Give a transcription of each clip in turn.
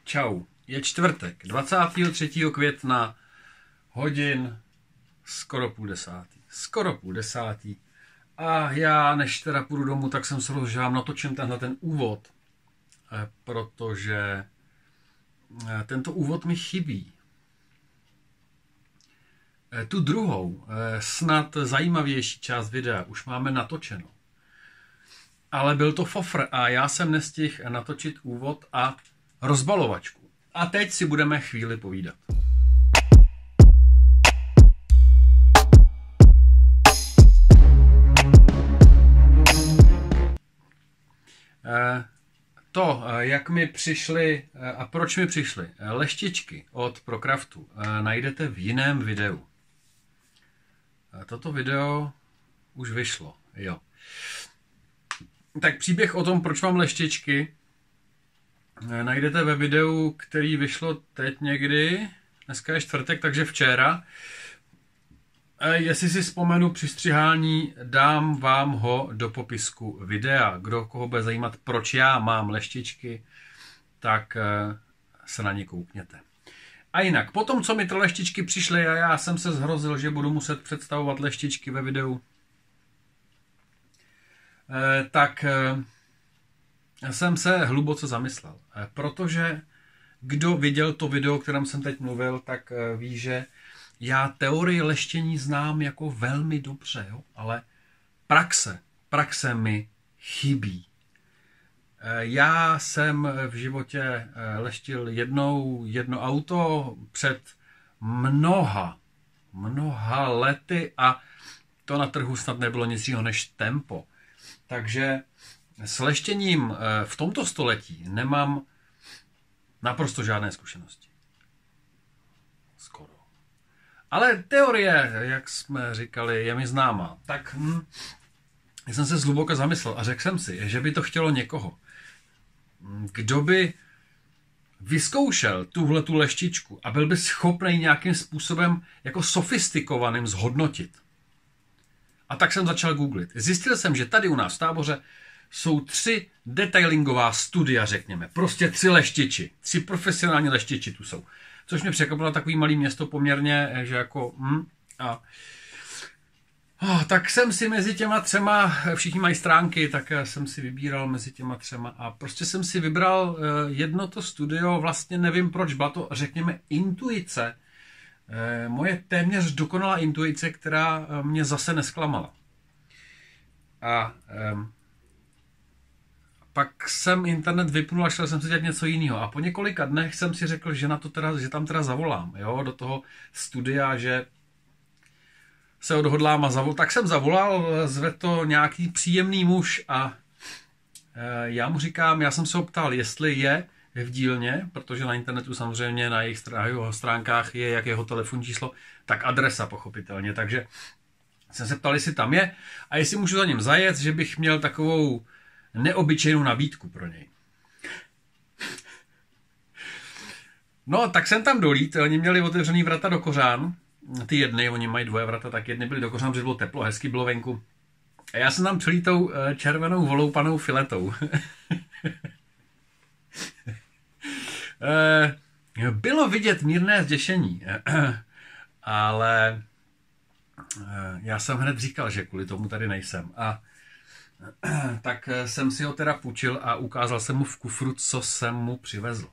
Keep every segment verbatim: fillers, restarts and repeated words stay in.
Čau, je čtvrtek, dvacátého třetího května, hodin skoro půl desátý. Skoro půl desátý. A já, než teda půjdu domů, tak jsem se rozhodl, že vám natočím tenhle ten úvod, protože tento úvod mi chybí. Tu druhou, snad zajímavější část videa už máme natočeno. Ale byl to fofr a já jsem nestihl natočit úvod a rozbalovačku. A teď si budeme chvíli povídat. To, jak mi přišly a proč mi přišly leštičky od Procraftu, najdete v jiném videu. Toto video už vyšlo, jo. Tak příběh o tom, proč mám leštičky, najdete ve videu, který vyšlo teď někdy. Dneska je čtvrtek, takže včera. Jestli si vzpomenu při střihání, dám vám ho do popisku videa. Kdo koho bude zajímat, proč já mám leštičky, tak se na ně koukněte. A jinak, potom, co mi ty leštičky přišly a já jsem se zhrozil, že budu muset představovat leštičky ve videu, tak jsem se hluboce zamyslel. Protože kdo viděl to video, o kterém jsem teď mluvil, tak ví, že já teorii leštění znám jako velmi dobře, jo? Ale praxe, praxe mi chybí. Já jsem v životě leštil jednou jedno auto před mnoha, mnoha lety a to na trhu snad nebylo nic jiného než tempo. Takže s leštěním v tomto století nemám naprosto žádné zkušenosti. Skoro. Ale teorie, jak jsme říkali, je mi známá. Tak hm, jsem se zhluboka zamyslel a řekl jsem si, že by to chtělo někoho, kdo by vyzkoušel tuhle tu leštičku a byl by schopný nějakým způsobem jako sofistikovaným zhodnotit. A tak jsem začal googlit. Zjistil jsem, že tady u nás v Táboře jsou tři detailingová studia, řekněme. Prostě tři leštiči. Tři profesionální leštiči tu jsou. Což mě překvapilo, takový malý město poměrně, že jako... Hm, a, a, tak jsem si mezi těma třema, všichni mají stránky, tak jsem si vybíral mezi těma třema a prostě jsem si vybral jedno to studio, vlastně nevím proč, byla to, řekněme, intuice. Moje téměř dokonalá intuice, která mě zase nesklamala. A um, pak jsem internet vypnul a šel jsem si dělat něco jiného. A po několika dnech jsem si řekl, že, na to teda, že tam teda zavolám, jo, do toho studia, že se odhodlám a zavolám. Tak jsem zavolal, zve to nějaký příjemný muž a e, já mu říkám, já jsem se ho ptal, jestli je v dílně, protože na internetu samozřejmě na jejich stránkách je jak jeho telefonní číslo, tak adresa pochopitelně. Takže jsem se ptal, jestli tam je a jestli můžu za ním zajet, že bych měl takovou neobyčejnou nabídku pro něj. No, tak jsem tam dolít, oni měli otevřený vrata do Kořán, ty jedny, oni mají dvoje vrata, tak jedny byly do Kořán, protože bylo teplo, hezky bylo venku. A já jsem tam přilítou červenou voloupanou filetou. Bylo vidět mírné zděšení, ale já jsem hned říkal, že kvůli tomu tady nejsem. A tak jsem si ho teda půjčil a ukázal jsem mu v kufru, co jsem mu přivezl.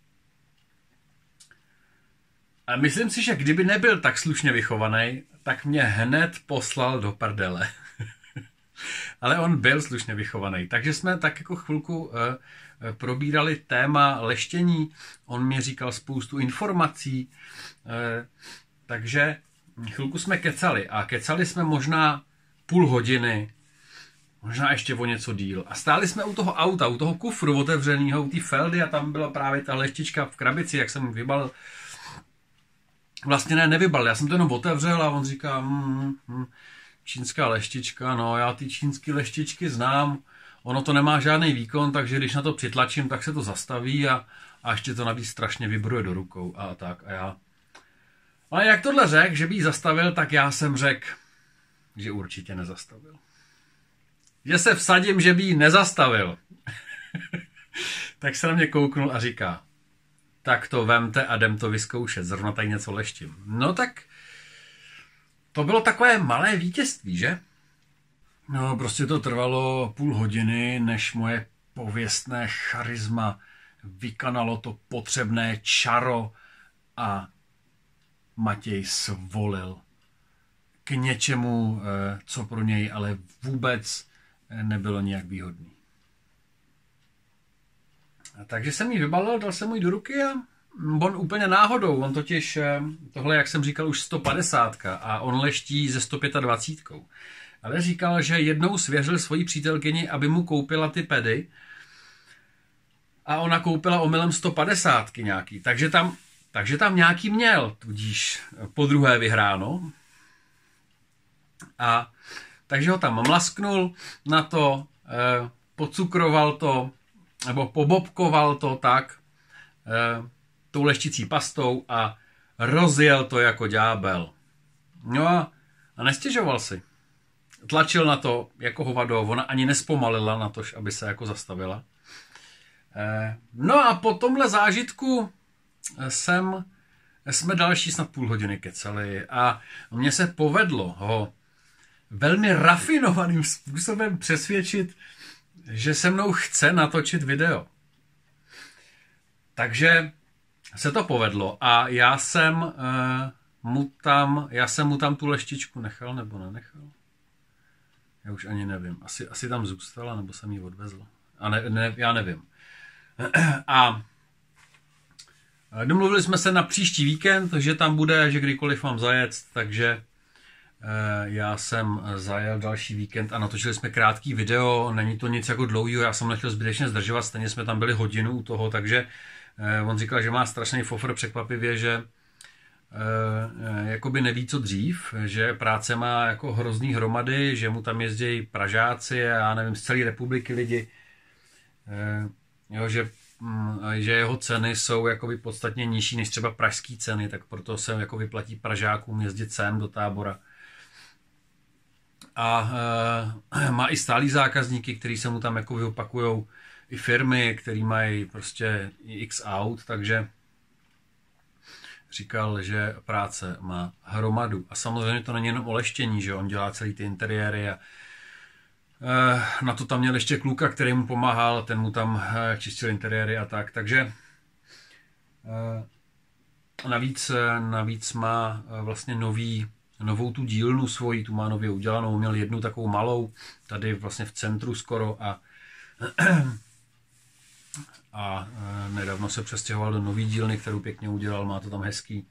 A myslím si, že kdyby nebyl tak slušně vychovaný, tak mě hned poslal do prdele. Ale on byl slušně vychovaný, takže jsme tak jako chvilku uh, probírali téma leštění, on mi říkal spoustu informací, uh, takže chvilku jsme kecali a kecali jsme možná půl hodiny, možná ještě o něco díl. A stáli jsme u toho auta, u toho kufru otevřenýho, u té feldy a tam byla právě ta leštička v krabici, jak jsem vybalil. Vlastně ne, nevybalil, já jsem to jenom otevřel a on říká, mm, mm, čínská leštička, no já ty čínský leštičky znám, ono to nemá žádný výkon, takže když na to přitlačím, tak se to zastaví a, a ještě to navíc strašně vibruje do rukou a tak a já. Ale jak tohle řekl, že by ji zastavil, tak já jsem řekl, že určitě nezastavil. Že se vsadím, že by ji nezastavil. Tak se na mě kouknul a říká, tak to vemte a jdem to vyzkoušet. Zrovna tady něco leštím. No tak to bylo takové malé vítězství, že? No prostě to trvalo půl hodiny, než moje pověstné charisma vykanalo to potřebné čaro a Matěj svolil k něčemu, co pro něj ale vůbec nebylo nějak výhodný. Takže jsem ji vybalil, dal jsem ji do ruky a on úplně náhodou, on totiž, tohle, jak jsem říkal, už sto padesát a on leští ze sto dvacet pět. Ale říkal, že jednou svěřil svojí přítelkyni, aby mu koupila ty pedy a ona koupila omylem sto padesát nějaký, takže tam, takže tam nějaký měl, tudíž po druhé vyhráno. A takže ho tam mlasknul na to, eh, pocukroval to, nebo pobobkoval to tak, eh, tou leštící pastou a rozjel to jako ďábel. No a, a nestěžoval si. Tlačil na to jako hovado, ona ani nespomalila na to, aby se jako zastavila. Eh, no a po tomhle zážitku jsem, jsme další snad půl hodiny kecali a mně se povedlo ho velmi rafinovaným způsobem přesvědčit, že se mnou chce natočit video. Takže se to povedlo a já jsem, uh, mu, tam, já jsem mu tam tu leštičku nechal nebo nenechal. Já už ani nevím. Asi, asi tam zůstala, nebo jsem ji odvezl. A ne, ne, já nevím. A domluvili jsme se na příští víkend, že tam bude, že kdykoliv mám zajet, takže já jsem zajel další víkend a natočili jsme krátký video, není to nic jako dlouhýho, já jsem nechtěl zbytečně zdržovat, stejně jsme tam byli hodinu u toho, takže on říkal, že má strašný fofr překvapivě, že jakoby neví co dřív, že práce má jako hrozný hromady, že mu tam jezdí Pražáci a já nevím, z celé republiky lidi, jo, že, že jeho ceny jsou jakoby podstatně nižší než třeba pražský ceny, tak proto se jako vyplatí Pražákům jezdit sem do Tábora. A e, má i stálý zákazníky, kteří se mu tam jako vyopakujou, i firmy, který mají prostě x aut, takže říkal, že práce má hromadu. A samozřejmě to není jenom o leštění, že on dělá celý ty interiéry a e, na to tam měl ještě kluka, který mu pomáhal, ten mu tam e, čistil interiéry a tak, takže e, navíc, navíc má vlastně nový novou tu dílnu svoji, tu má nově udělanou, měl jednu takovou malou, tady vlastně v centru skoro a, a nedávno se přestěhoval do nový dílny, kterou pěkně udělal, má to tam hezký.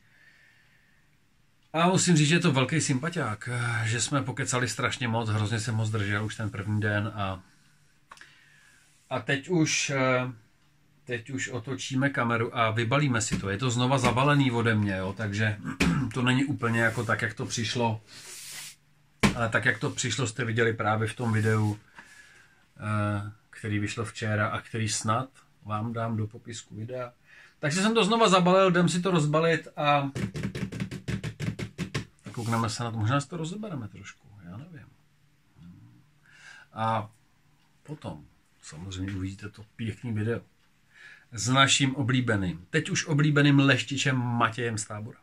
A musím říct, že je to velký sympatiák, že jsme pokecali strašně moc, hrozně jsem moc držel už ten první den a, a teď už teď už otočíme kameru a vybalíme si to. Je to znova zabalený ode mě, jo, takže to není úplně jako tak, jak to přišlo. Ale tak, jak to přišlo, jste viděli právě v tom videu, který vyšlo včera a který snad vám dám do popisku videa. Takže jsem to znova zabalil, jdem si to rozbalit a koukneme se na to. Možná si to rozebereme trošku, já nevím. A potom samozřejmě uvidíte to pěkný video s naším oblíbeným, teď už oblíbeným leštičem Matějem z Tábora.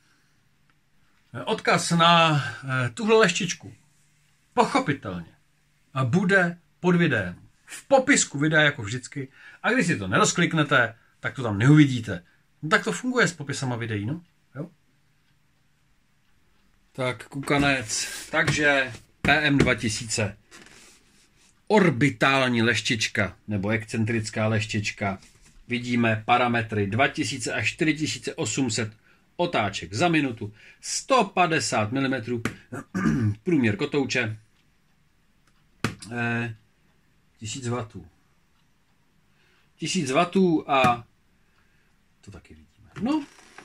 Odkaz na tuhle leštičku pochopitelně bude pod videem. V popisku videa jako vždycky. A když si to nerozkliknete, tak to tam neuvidíte. No, tak to funguje s popisama videí, no? Jo? Tak, kukanec. Takže P M dva tisíce. Orbitální leštička, nebo excentrická leštička. Vidíme parametry dva tisíce až čtyři tisíce osm set otáček za minutu, sto padesát milimetrů, průměr kotouče, eh, tisíc wattů. tisíc wattů a to taky vidíme. No.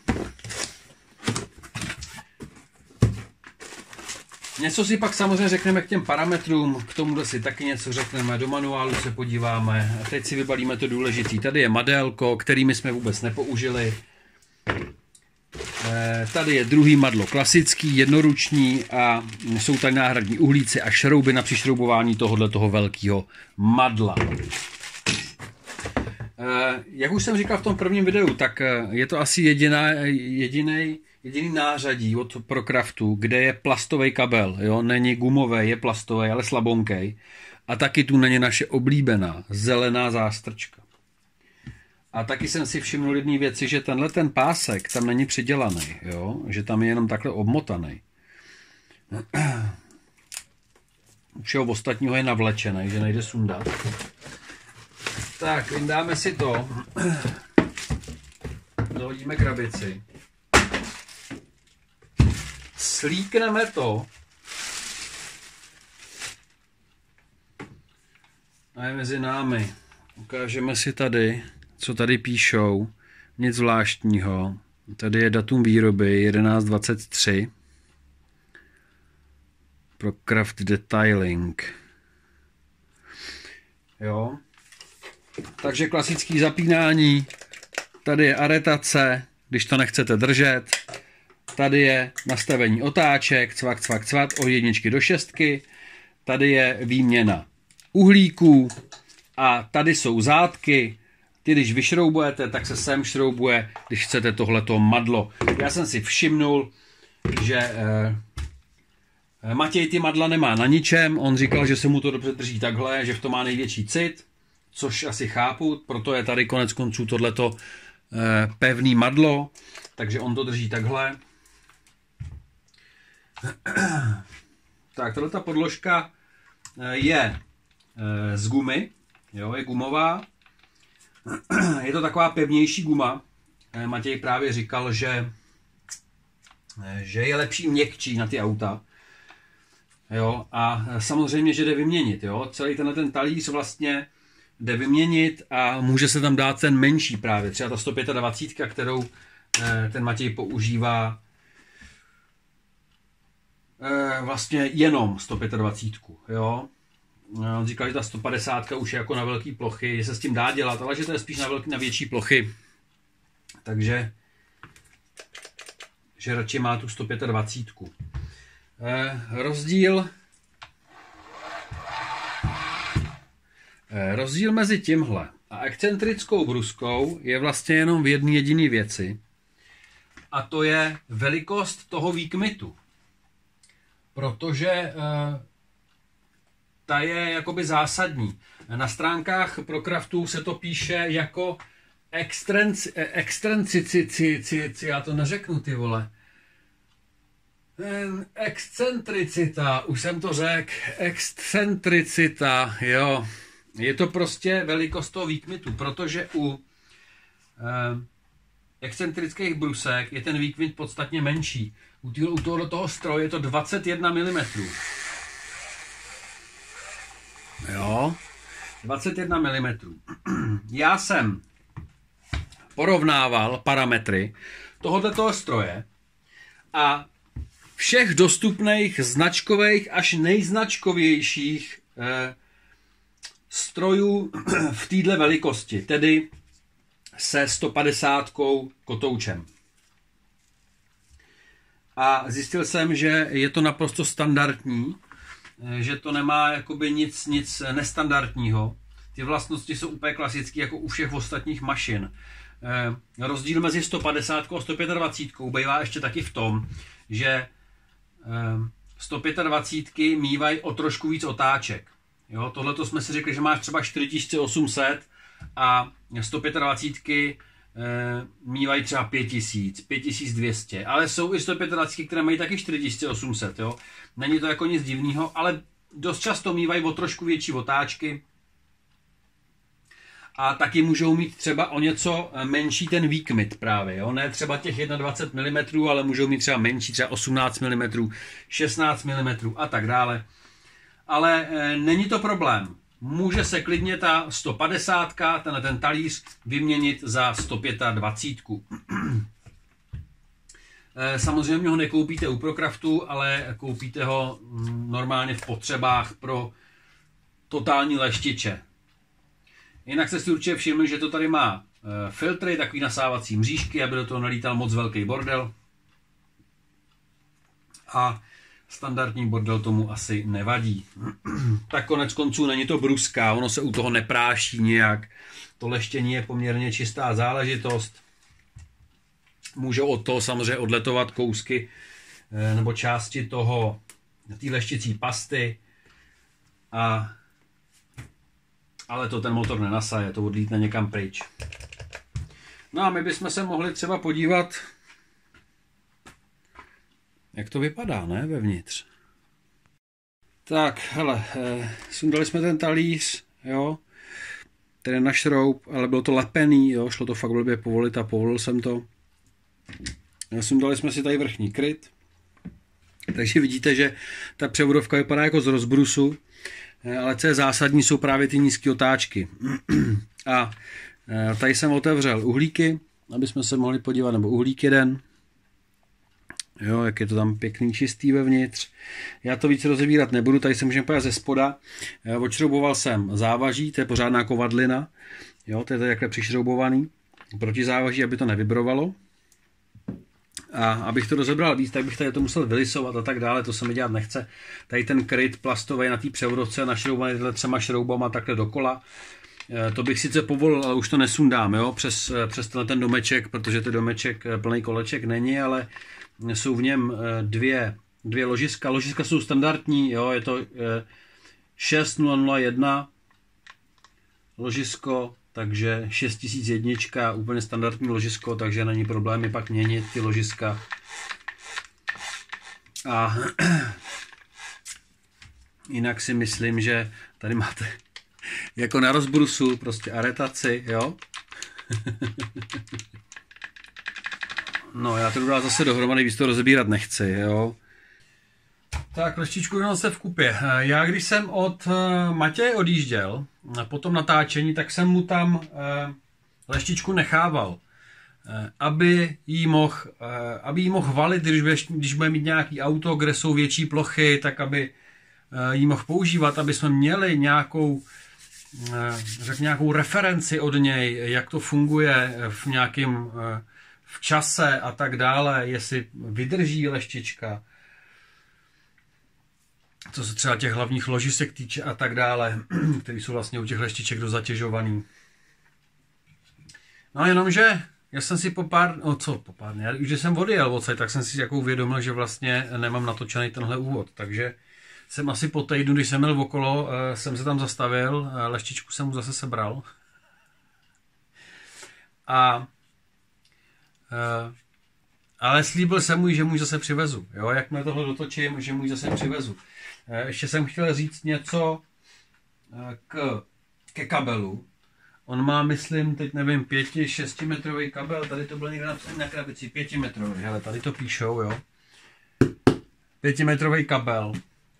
Něco si pak samozřejmě řekneme k těm parametrům, k tomu si taky něco řekneme, do manuálu se podíváme. A teď si vybalíme to důležitý. Tady je madélko, který my jsme vůbec nepoužili. Tady je druhý madlo klasický, jednoruční a jsou tady náhradní uhlíci a šrouby na přišroubování tohohle toho velkého madla. Jak už jsem říkal v tom prvním videu, tak je to asi jediná, jediný, jediný nářadí od Procraftu, kde je plastový kabel. Jo? Není gumový, je plastový, ale slabonkej. A taky tu není naše oblíbená zelená zástrčka. A taky jsem si všiml jedné věci, že tenhle ten pásek tam není přidělaný, jo? Že tam je jenom takhle obmotaný. U všeho ostatního je navlečený, že nejde sundat. Tak, vyndáme si to. Dohodíme krabici. Slíkneme to. A je mezi námi. Ukážeme si tady, co tady píšou. Nic zvláštního. Tady je datum výroby jedenáct dvacet tři. Procraft Detailing. Jo. Takže klasický zapínání. Tady je aretace, když to nechcete držet. Tady je nastavení otáček, cvak, cvak, cvak, od jedničky do šestky. Tady je výměna uhlíků a tady jsou zátky. Ty, když vyšroubujete, tak se sem šroubuje, když chcete tohleto madlo. Já jsem si všimnul, že eh, Matěj ty madla nemá na ničem. On říkal, že se mu to dobře drží takhle, že v tom má největší cit, což asi chápu, proto je tady konec konců tohleto eh, pevný madlo, takže on to drží takhle. Tak, tato podložka je z gumy, jo, je gumová. Je to taková pevnější guma. Matěj právě říkal, že, že je lepší měkčí na ty auta. Jo, a samozřejmě, že jde vyměnit. Jo. Celý tenhle ten talíř vlastně jde vyměnit a může se tam dát ten menší právě. Třeba ta sto dvacet pět, kterou ten Matěj používá vlastně jenom sto dvacet pět. Jo. On říkal, že ta sto padesát už je jako na velké plochy, že se s tím dá dělat, ale že to je spíš na, velký, na větší plochy. Takže že radši má tu sto dvacet pět. Eh, rozdíl eh, rozdíl mezi tímhle a excentrickou bruskou je vlastně jenom v jedné jediné věci. A to je velikost toho výkmitu. Protože eh, ta je jakoby zásadní. Na stránkách Procraftu se to píše jako excentricita, já to neřeknu, ty vole. Excentricita, už jsem to řekl, excentricita, jo. Je to prostě velikost toho výkmitu, protože u eh, excentrických brusek je ten výkmit podstatně menší. U, tý, u tohoto toho stroje je to dvacet jedna milimetrů. Jo, dvacet jedna milimetrů. Já jsem porovnával parametry tohoto stroje a všech dostupných značkových až nejznačkovějších eh, strojů v této velikosti, tedy se sto padesát kotoučem. A zjistil jsem, že je to naprosto standardní, že to nemá jakoby nic, nic nestandardního. Ty vlastnosti jsou úplně klasické jako u všech ostatních mašin. Eh, rozdíl mezi sto padesát a sto dvacet pět bývá ještě taky v tom, že eh, sto dvacet pět mívají o trošku víc otáček. Jo, tohleto jsme si řekli, že máš třeba čtyři tisíce osm set a sto dvacet pět eh, mívají třeba pět tisíc, pět tisíc dvě stě, ale jsou i sto dvacet pět, které mají taky čtyři tisíce osm set, jo. Není to jako nic divného, ale dost často mívají o trošku větší otáčky a taky můžou mít třeba o něco menší ten výkmit právě, jo. Ne třeba těch dvacet jedna milimetrů, ale můžou mít třeba menší, třeba osmnáct milimetrů, šestnáct milimetrů a tak dále. Ale e, není to problém. Může se klidně ta sto padesát, tenhle ten talíř, vyměnit za sto dvacet pět. e, samozřejmě ho nekoupíte u Procraftu, ale koupíte ho normálně v potřebách pro totální leštiče. Jinak jste si určitě všimli, že to tady má e, filtry, takový nasávací mřížky, aby do toho nalítal moc velký bordel. A standardní bordel tomu asi nevadí. Tak konec konců není to bruská, ono se u toho nepráší nijak. To leštění je poměrně čistá záležitost. Můžou od toho samozřejmě odletovat kousky nebo části toho, té leštící pasty, a, ale to ten motor nenasaje, to odlítne někam pryč. No a my bychom se mohli třeba podívat, jak to vypadá, ne, vevnitř. Tak, hele, eh, sundali jsme ten talíř, jo, ten na šroub, ale bylo to lepený, jo, šlo to fakt blbě povolit a povolil jsem to. Sundali jsme si tady vrchní kryt, takže vidíte, že ta převodovka vypadá jako z rozbrusu, ale co je zásadní, jsou právě ty nízké otáčky. A tady jsem otevřel uhlíky, aby jsme se mohli podívat, nebo uhlík jeden. Jo, jak je to tam pěkný, čistý vevnitř. Já to víc rozebírat nebudu, tady se můžeme podívat ze spoda. Odšrouboval jsem závaží, to je pořádná kovadlina. Jo, to je takhle přišroubovaný proti závaží, aby to nevibrovalo. A abych to rozebral víc, tak bych tady to musel vylisovat a tak dále, to se mi dělat nechce. Tady ten kryt plastový na té převodovce našroubovaný tyhle třema šroubama takhle dokola. To bych sice povolil, ale už to nesundám, jo, přes, přes ten domeček, protože ten domeček plný koleček není, ale jsou v něm dvě, dvě ložiska. Ložiska jsou standardní, jo, je to šest nula nula jedna ložisko, takže šest tisíc jedna, úplně standardní ložisko, takže není problémy pak měnit ty ložiska. A jinak si myslím, že tady máte jako na rozbrusu prostě aretaci, jo. No, já to dám zase dohromady, víc to rozebírat nechci, jo. Tak, leštičku jenom se v kupě. Já když jsem od Matěje odjížděl, po tom natáčení, tak jsem mu tam leštičku nechával, aby jí mohl, aby jí mohl valit, když bude, když bude mít nějaký auto, kde jsou větší plochy, tak aby jí mohl používat, aby jsme měli nějakou, řekl, nějakou referenci od něj, jak to funguje v nějakém v čase a tak dále, jestli vydrží leštička, co se třeba těch hlavních ložisek týče a tak dále, které jsou vlastně u těch leštiček dozatěžovaný. No jenomže, já jsem si po pár, no co po pár, já, už když jsem odjel odsaď, tak jsem si jako uvědomil, že vlastně nemám natočený tenhle úvod, takže jsem asi po týdnu, když jsem měl okolo, jsem se tam zastavil, leštičku jsem mu zase sebral. A Uh, ale slíbil jsem mu, že mu ji zase přivezu. Jo, jakmile tohle dotočím, že mu ji zase přivezu. Uh, ještě jsem chtěl říct něco uh, k, ke kabelu. On má, myslím, teď nevím, pěti, šestimetrový kabel. Tady to bylo někde napsané na krabici, pětimetrový. Hele, tady to píšou, jo. Pětimetrový kabel.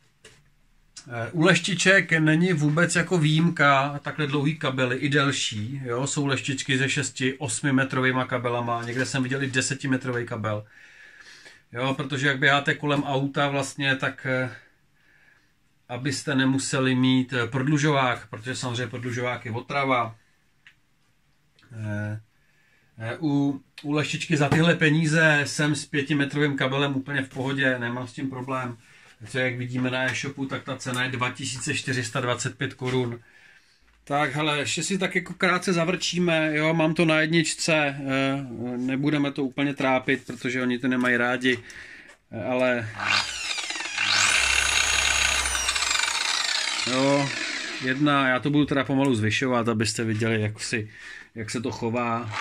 U leštiček není vůbec jako výjimka takhle dlouhý kabely, i delší. Jo? Jsou leštičky se šesti osmi metrovýma kabelama, někde jsem viděl i desetimetrový kabel. Jo, protože jak běháte kolem auta vlastně, tak abyste nemuseli mít prodlužovák, protože samozřejmě prodlužovák je otrava. U, u leštičky za tyhle peníze jsem s pětimetrovým kabelem úplně v pohodě, nemám s tím problém. Co jak vidíme na e-shopu, tak ta cena je dva tisíce čtyři sta dvacet pět korun. Tak hele, ještě si tak jako krátce zavrčíme, jo, mám to na jedničce, nebudeme to úplně trápit, protože oni to nemají rádi, ale jo, jedna, já to budu teda pomalu zvyšovat, abyste viděli, jak, si, jak se to chová.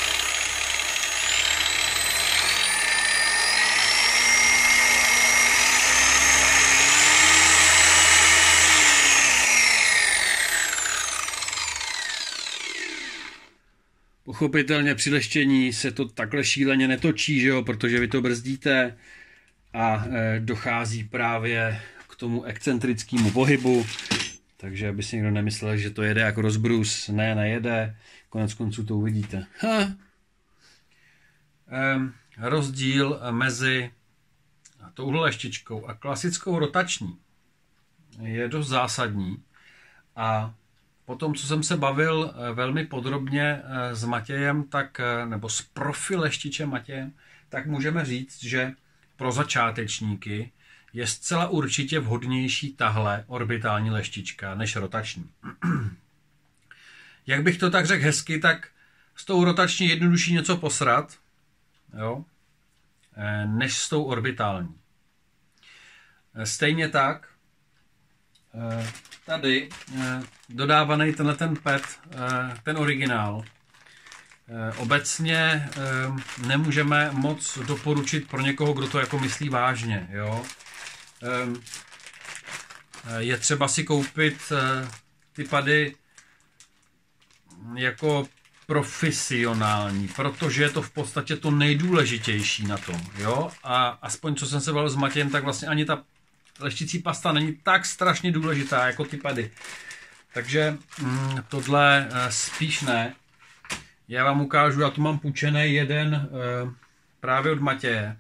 Pochopitelně při leštění se to takhle šíleně netočí, že jo, protože vy to brzdíte a e, dochází právě k tomu excentrickému pohybu, takže aby si někdo nemyslel, že to jede jako rozbrus, ne, nejede, konec konců to uvidíte. Ha. E, rozdíl mezi touhle leštičkou a klasickou rotační je dost zásadní a potom, co jsem se bavil velmi podrobně s Matějem, tak, nebo s profi leštičem Matějem, tak můžeme říct, že pro začátečníky je zcela určitě vhodnější tahle orbitální leštička než rotační. Jak bych to tak řekl hezky, tak s tou rotační jednodušší něco posrat, jo, než s tou orbitální. Stejně tak, tady dodávaný tenhle ten pet, ten originál, obecně nemůžeme moc doporučit pro někoho, kdo to jako myslí vážně. Jo? Je třeba si koupit ty pady jako profesionální, protože je to v podstatě to nejdůležitější na tom. Jo? A aspoň co jsem se bavil s Matějem, tak vlastně ani ta leštící pasta není tak strašně důležitá jako ty pady. Takže mm, tohle spíš ne. Já vám ukážu, já tu mám půjčený jeden e, právě od Matěje.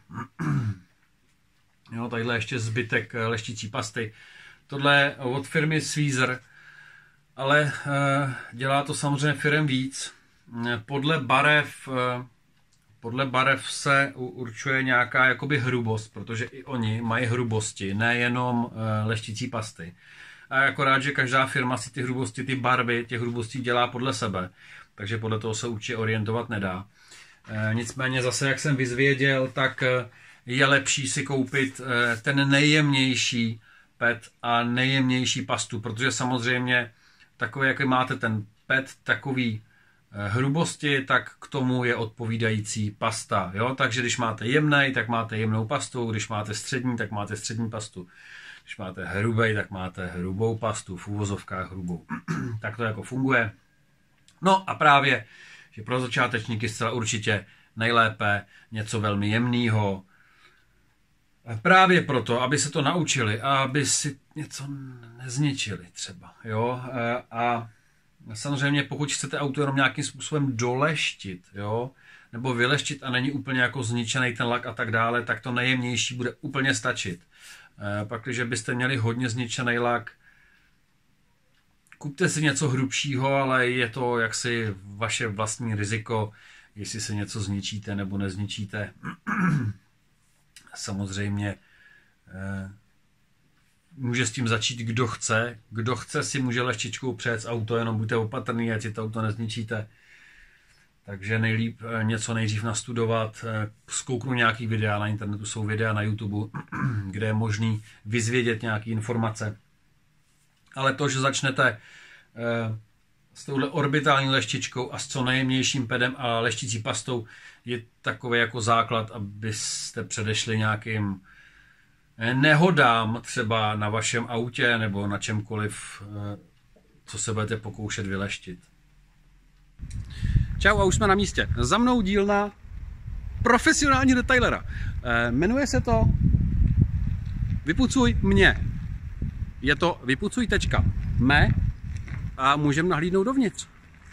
Jo, tadyhle ještě zbytek leštící pasty. Tohle je od firmy Sweezer, ale e, dělá to samozřejmě firem víc. Podle barev, e, podle barev se určuje nějaká jakoby hrubost, protože i oni mají hrubosti, nejenom e, leštící pasty. A jako rád, že každá firma si ty hrubosti, ty barvy těch hrubostí dělá podle sebe. Takže podle toho se určitě orientovat nedá. E, nicméně zase, jak jsem vyzvěděl, tak je lepší si koupit e, ten nejjemnější pet a nejjemnější pastu, protože samozřejmě takový, jaký máte ten pet, takový e, hrubosti, tak k tomu je odpovídající pasta. Jo? Takže když máte jemnej, tak máte jemnou pastu, když máte střední, tak máte střední pastu. Když máte hrubej, tak máte hrubou pastu, v úvozovkách hrubou. Tak to jako funguje. No a právě, že pro začátečníky zcela určitě nejlépe něco velmi jemného. Právě proto, aby se to naučili a aby si něco nezničili třeba. Jo? A samozřejmě pokud chcete auto jenom nějakým způsobem doleštit, jo? Nebo vyleštit a není úplně jako zničený ten lak a tak dále, tak to nejjemnější bude úplně stačit. Pak, když byste měli hodně zničený lak, kupte si něco hrubšího, ale je to jaksi vaše vlastní riziko, jestli se něco zničíte nebo nezničíte. Samozřejmě může s tím začít kdo chce. Kdo chce si může leštičkou přejet auto, jenom buďte opatrný, ať si to auto nezničíte. Takže nejlíp něco nejdřív nastudovat, zkouknu nějaký videa na internetu, jsou videa na YouTube, kde je možný vyzvědět nějaké informace. Ale to, že začnete s touhle orbitální leštičkou a s co nejjemnějším pedem a leštící pastou, je takový jako základ, abyste předešli nějakým nehodám třeba na vašem autě nebo na čemkoliv, co se budete pokoušet vyleštit. Čau, a už jsme na místě. Za mnou dílna profesionální detailera. E, jmenuje se to Vypucuj mě. Je to vypucuj tečka me a můžeme nahlídnout dovnitř.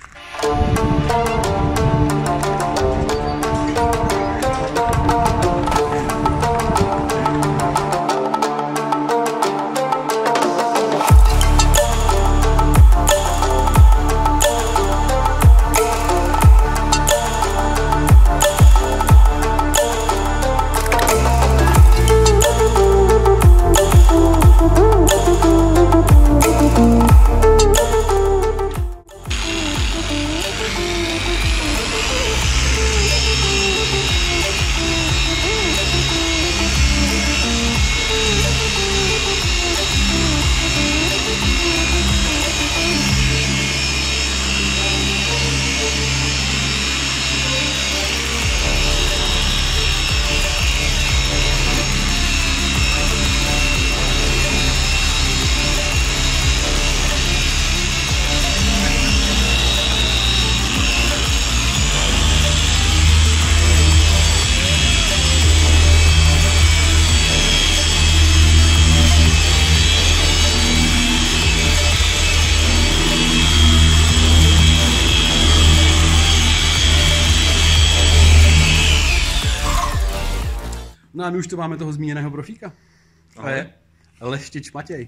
No a my už tu máme toho zmíněného profíka. To je Leštič Matěj.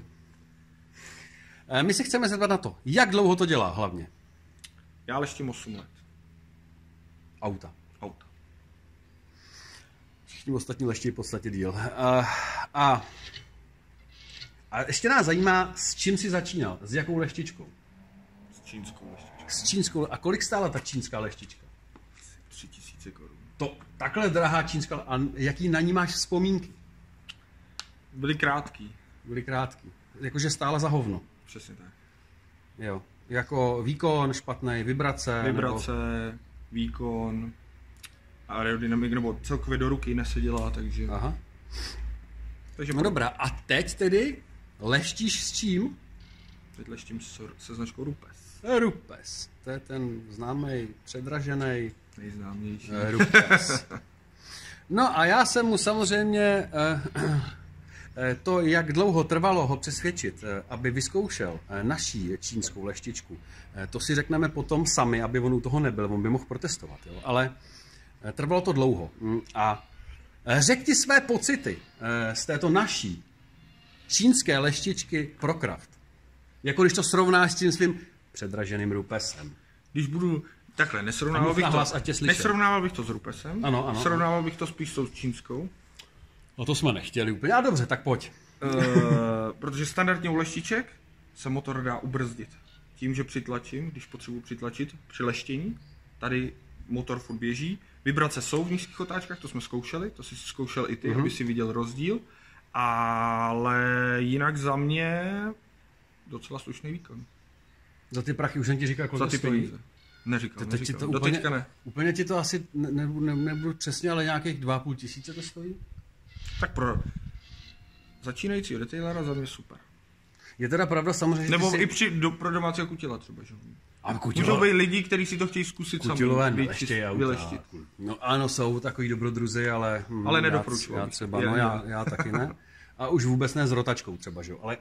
My se chceme zeptat na to, jak dlouho to dělá hlavně? Já leštím osm let. Auta. Auta. Všichni ostatní leští v podstatě díl. A, a A ještě nás zajímá, s čím jsi začínal, s jakou leštičkou? S čínskou leštičkou. S čínskou. A kolik stála ta čínská leštička? Tři tisíce korun. To takhle drahá čínská. A jaký na ní máš vzpomínky? Byly krátký. Byly krátký. Jakože stála za hovno. Přesně tak. Jo. Jako výkon špatný, vibrace. Vibrace, nebo... výkon, aerodynamik, nebo celkově do ruky neseděla, takže... Aha. takže no dobrá, a teď tedy leštíš s čím? Teď leštím se značkou Rupes. Rupes. To je ten známý, předražený nejznámější. Rupes. No a já jsem mu samozřejmě to, jak dlouho trvalo ho přesvědčit, aby vyzkoušel naší čínskou leštičku, to si řekneme potom sami, aby on u toho nebyl, on by mohl protestovat. Jo? Ale trvalo to dlouho. A řekni ti své pocity z této naší čínské leštičky pro kraft. Jako když to srovnáš s tím svým předraženým Rupesem. Když budu takhle, nesrovnával bych, hlas, to, nesrovnával bych to s Rupesem, ano, ano, srovnával bych to spíš s tou čínskou. No to jsme nechtěli úplně, a dobře, tak pojď. Uh, protože standardně u leštiček se motor dá ubrzdit. Tím, že přitlačím, když potřebuji přitlačit při leštění, tady motor furt běží, vibrace jsou v nízkých otáčkách, to jsme zkoušeli, to jsi zkoušel i ty, uh-huh. aby si viděl rozdíl, ale jinak za mě docela slušný výkon. Za ty prachy už jsem ti říkal, kolik to stojí? Neříkal, to, neříkal. To úplně, Doteďka ne. Úplně ti to asi, ne, ne, nebudu přesně, ale nějakých dva a půl tisíce to stojí? Tak pro začínajícího retailera za mě super. Je teda pravda samozřejmě, nebo si... i při, do, pro domácího kutila třeba, že? A kutilo... Můžou být lidi, kteří si to chtějí zkusit sami. Vyleštit. No ano, jsou takový dobrodruzi, ale... Hm, ale nedoporučuji. Já třeba, no já, já taky ne. A už vůbec ne s rotačkou třeba, že jo, ale...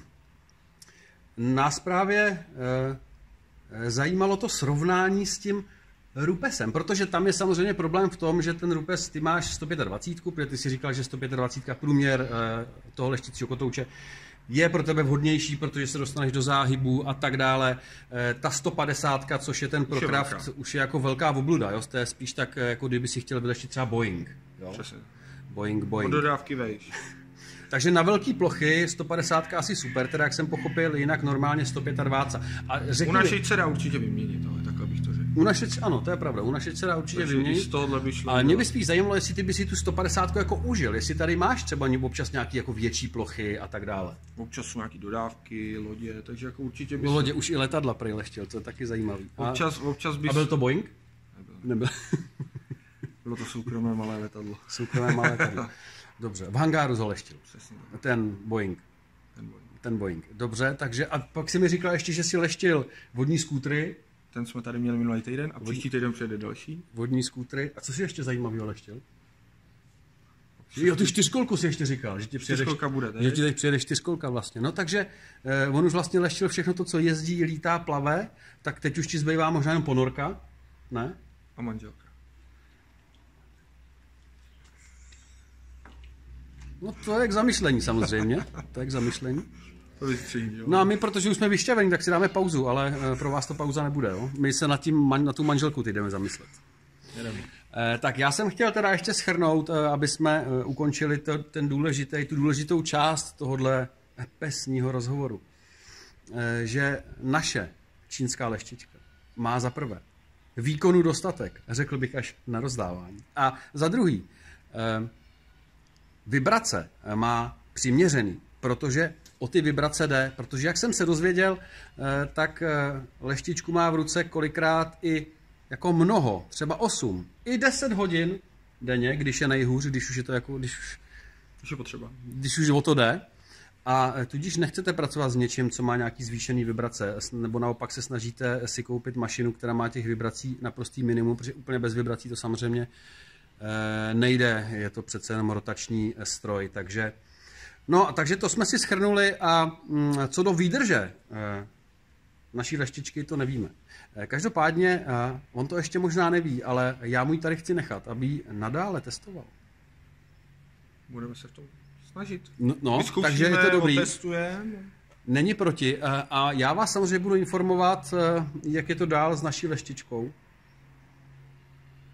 Nás právě e, zajímalo to srovnání s tím Rupesem, protože tam je samozřejmě problém v tom, že ten Rupes, ty máš sto dvacet pět, protože ty si říkal, že sto dvacet pět průměr e, toho leštícího kotouče je pro tebe vhodnější, protože se dostaneš do záhybu a tak dále. E, ta sto padesát, což je ten pro kraft, už je jako velká obluda, jo? To je spíš tak, jako kdyby si chtěl vyleštit třeba Boeing. Jo? Přesně. Boeing, Boeing. Od dodávky vejš. Takže na velké plochy sto padesát asi super, teda jak jsem pochopil, jinak normálně sto dvacet pět. A u naší se dá určitě vyměnit, ale takhle bych to řekl. U naší, ano, to je pravda, u naší se dá určitě takže vyměnit. Ale mě by spíš zajímalo, jestli ty by si tu sto padesát jako užil, jestli tady máš třeba občas nějaký jako větší plochy a tak dále. Občas jsou nějaký dodávky, lodě, takže jako určitě by... U lodě už i letadla prý leštil, to je taky zajímavý. A, občas, občas bys... a byl to Boeing? Nebyl. Nebyl. Bylo to soukromé malé letadlo. Soukromé malé letadlo. Dobře, v hangáru zaleštil. Přesně. Ten Boeing. Ten Boeing. Ten Boeing. Dobře, takže a pak si mi říkal ještě, že si leštil vodní skútry. Ten jsme tady měli minulý týden a vodní... příští týden přijede další. Vodní skútry. A co si ještě zajímavého leštil? Jo, tu čtyřkolku si ještě říkal, že ti přijedeš, čtyřkolka bude, že ti teď přijede čtyřkolka vlastně. No takže eh, on už vlastně leštil všechno to, co jezdí, lítá, plave, tak teď už ti zbývá možná jen ponorka, ne? A manželka. No to je k zamyšlení samozřejmě, to je k zamyšlení. To vystřihni, jo? No a my, protože už jsme vyšťavení, tak si dáme pauzu, ale eh, pro vás to pauza nebude, jo? My se na, tím, na tu manželku ty jdeme zamyslet. Eh, tak já jsem chtěl teda ještě shrnout, eh, aby jsme eh, ukončili to, ten důležitý, tu důležitou část tohohle pesního rozhovoru. Eh, že naše čínská leštička má za prvé výkonu dostatek, řekl bych až na rozdávání. A za druhý, eh, vibrace má přiměřený, protože o ty vibrace jde, protože jak jsem se dozvěděl, eh, tak eh, leštičku má v ruce kolikrát i jako mnoho, třeba osm, i deset hodin denně, když je nejhůř, když už je to jako, když už, když je potřeba. Když už o to jde. A tudíž nechcete pracovat s něčím, co má nějaký zvýšený vibrace, nebo naopak se snažíte si koupit mašinu, která má těch vibrací naprostý minimum, protože úplně bez vibrací to samozřejmě nejde, je to přece jenom rotační stroj, takže no, takže to jsme si shrnuli a co do výdrže naší leštičky, to nevíme. Každopádně, on to ještě možná neví, ale já mu ji tady chci nechat, aby ji nadále testoval. Budeme se v tom snažit. No, no takže je to dobrý. Otestujeme. Není proti. A já vás samozřejmě budu informovat, jak je to dál s naší leštičkou.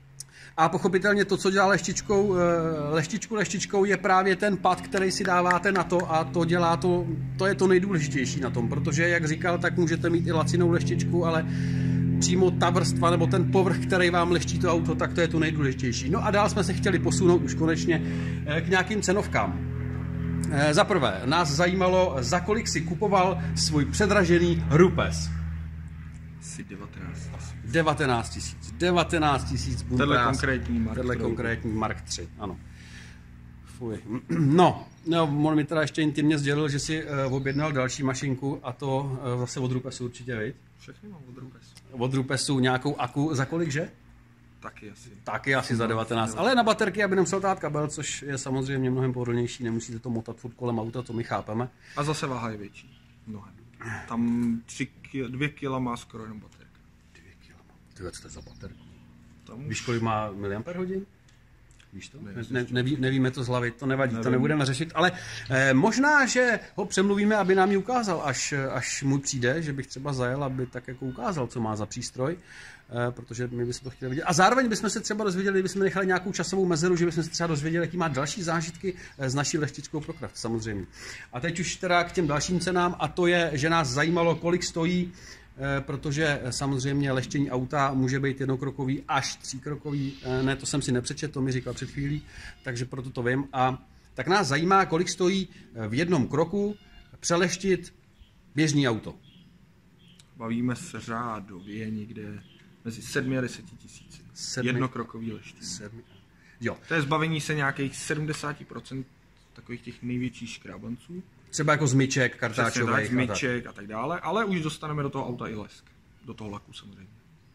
A pochopitelně to, co dělá leštičkou, leštičku leštičkou, je právě ten pad, který si dáváte na to a to dělá to, to je to nejdůležitější na tom, protože, jak říkal, tak můžete mít i lacinou leštičku, ale přímo ta vrstva nebo ten povrch, který vám leští to auto, tak to je to nejdůležitější. No a dál jsme se chtěli posunout už konečně k nějakým cenovkám. Za prvé, nás zajímalo, za kolik si kupoval svůj předražený Rupes. Asi devatenáct tisíc. devatenáct tisíc. devatenáct tisíc. Tenhle konkrétní Mark Tenhle konkrétní Mark tři, ano. Fuj. No, no, on mi teda ještě intimně sdělil, že si uh, objednal další mašinku a to uh, zase od Rupesu určitě, viď? Všechny mám od Rupesu. Od Rupesu nějakou aku, za kolik, že? Taky asi. Taky asi za devatenáct, ale na baterky, aby nemusel tát kabel, což je samozřejmě mnohem pohodlnější, nemusíte to motat furt kolem auta, to my chápeme. A zase váha je větší, mnohem. Tam tři, dvě kila má skoro jenom baterka. Dvě kila má, tyhle co to je za baterku? Tam Víš, kolik má miliampер hodin? Víš to? Ne, Ne, neví, nevíme to z hlavy, to nevadí, Nevím. to nebudeme řešit, ale eh, možná, že ho přemluvíme, aby nám ji ukázal, až, až mu přijde, že bych třeba zajel, aby tak jako ukázal, co má za přístroj, eh, protože my bychom to chtěli vidět. A zároveň bychom se třeba dozvěděli, kdybychom nechali nějakou časovou mezeru, že bychom se třeba dozvěděli, jaký má další zážitky eh, s naší leštičkou pro Craft, samozřejmě. A teď už teda k těm dalším cenám, a to je, že nás zajímalo, kolik stojí, protože samozřejmě leštění auta může být jednokrokový až tříkrokový, ne, to jsem si nepřečetl, to mi říkal před chvílí, takže proto to vím. A tak nás zajímá, kolik stojí v jednom kroku přeleštit běžný auto. bavíme se řádově někde mezi sedmi a deseti tisíci. Jednokrokový leštění. Sedmi. Jo. To je zbavení se nějakých sedmdesát procent takových těch největších škrábanců. Třeba jako zmyček, kartáčových. Zmyček a tak dále, ale už dostaneme do toho auta i lesk. Do toho laku samozřejmě.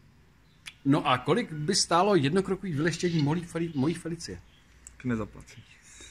No a kolik by stálo jednokrokový vyleštění mojí, mojí Felicie? K nezaplacení.